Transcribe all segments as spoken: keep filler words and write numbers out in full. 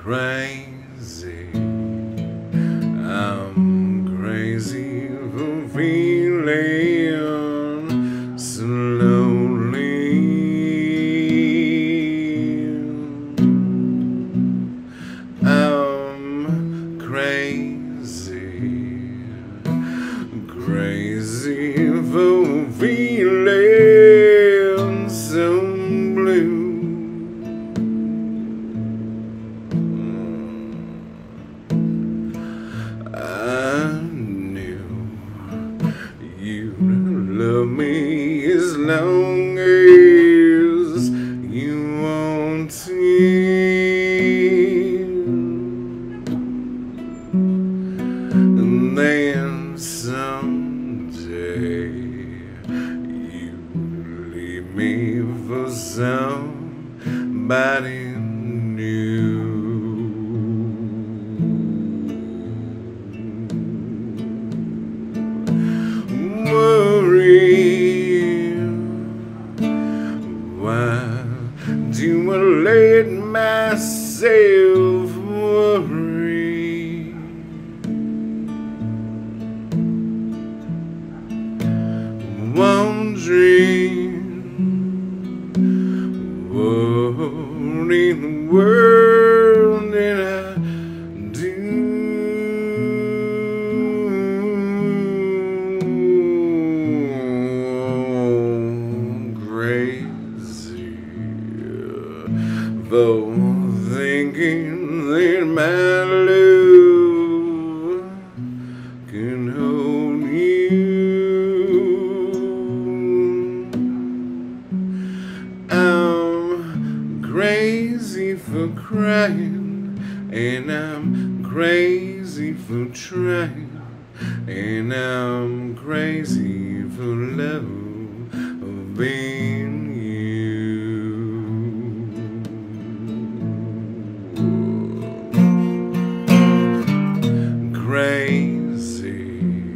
crazy. I'm crazy for feeling so lonely. I'm crazy, crazy for feeling so blue. I knew you'd love me as long as you want to. And then someday you leave me for somebody new. Worry, why do I let myself worry? Wondering what in the world did I do? Crazy for thinking that my love can hold you. I'm crazy for crying, and I'm crazy for trying, and I'm crazy for love of being you. Crazy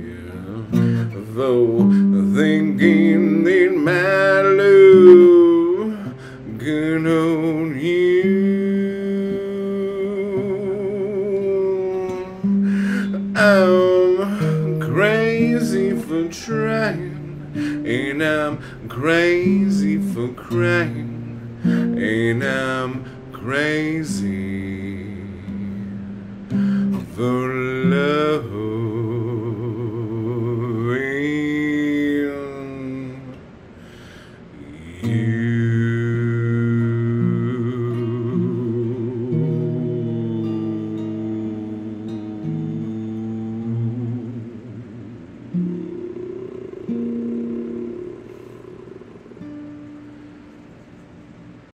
for thinking that my love could hold you. I'm crazy for trying, and I'm crazy for crying, and I'm crazy